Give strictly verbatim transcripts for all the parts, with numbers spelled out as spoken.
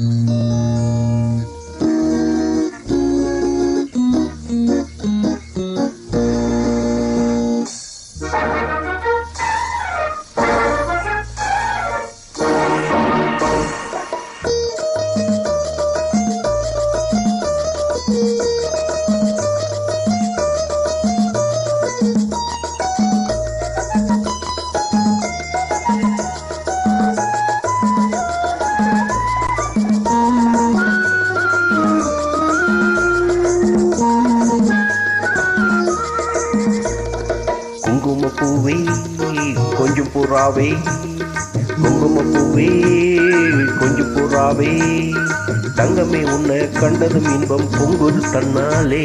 குங்குமப்பூவே கொஞ்சம் புறாவே, குங்குமப்பூவே கொஞ்சம் புறாவே, தங்கமே உன்னை கண்டதும் இன்பம் பொங்குது தன்னாலே.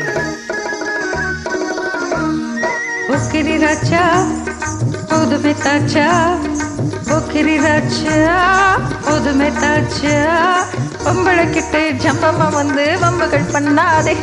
பொக்கிரி ராஜா புதுமை தாச்சா, பொக்கிரி ராஜா புதுமை தாச்சா, பொம்பளைக்கிட்டு ஜம்பமா வந்து வம்புகள் பண்ணாதே.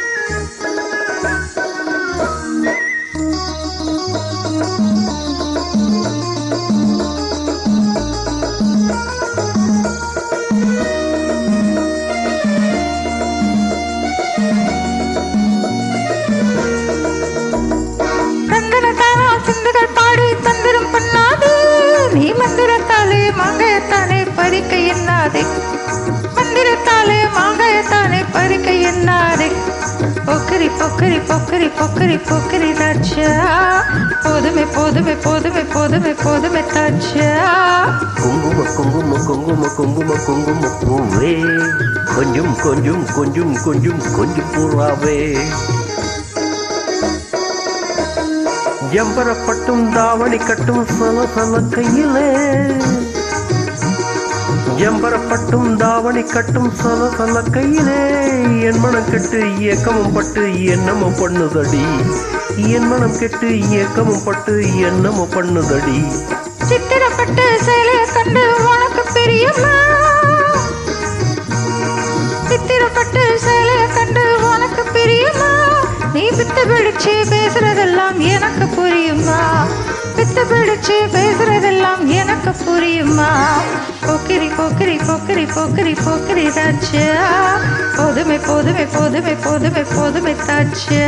சிந்துகள் பாடி தந்திரம் பண்ணாதே, நீ மந்திரத்தாலே மாங்காயத்தானே பறிக்க எண்ணாதே, மந்திரத்தாலே மாங்காயத்தானே பறிக்க எண்ணாதே. பொக்கரி பொக்கரி பொக்கரி பொக்கரி பொக்கரி ராஜா, போதுமை போதுமை போதுமை போதுமை போதுமை தாச்சா. குங்கும குங்கும குங்கும குங்கும குங்கும பூவே, கொஞ்சம் கொஞ்சம் கொஞ்சம் கொஞ்சம் கொஞ்சம் புறாவே, ஜம்பரப்பட்டும் தாவணி கட்டும் சல சல கையிலே, ஜம்பரப்பட்டும் தாவணி கட்டும் சல சல கையிலே, என் மனம் கெட்டு இயக்கமும் பட்டு என்னமும் பண்ணுதடி, என் மனம் கெட்டு இயக்கமும் பட்டு என்னமும் பண்ணுதடி. சித்திரப்பட்டு சேலைய கண்டு உனக்கு பிரியமா, சித்திரப்பட்டு சேலைய கண்டு உனக்கு பிரியமா, நீ பித்து பிடிச்சு பேசுறதெல்லாம் எனக்கு புரியுமா, பித்து பிடிச்சு பேசுறதெல்லாம் எனக்கு புரியுமா. பொக்கிரி பொக்கிரி பொக்கிரி பொக்கிரி பொக்கிரி தாச்சா, போதுமை போதுமை போதுமை போதுமை போதுமை தாச்சா.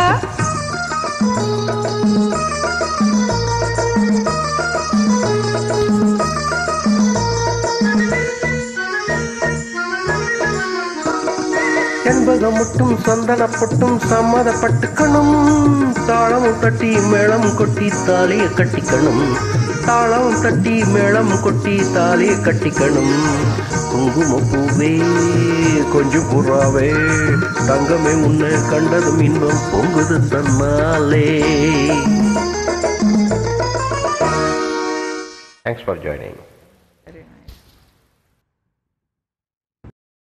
என்பகம் மட்டும் சந்தனப்பட்டும் சம்மதப்பட்டுக்கணும், தாளமும் தட்டி மேளம் கொட்டி தாலிய கட்டிக்கணும், தாளம் தட்டி மேளம் கொட்டி தாலிய கட்டிக்கணும். குங்குமப்பூவே கொஞ்சம் புறாவே, தங்கமே உன்னை கண்டதும் இன்பம் பொங்குது தன்னாலே. Thanks for joining.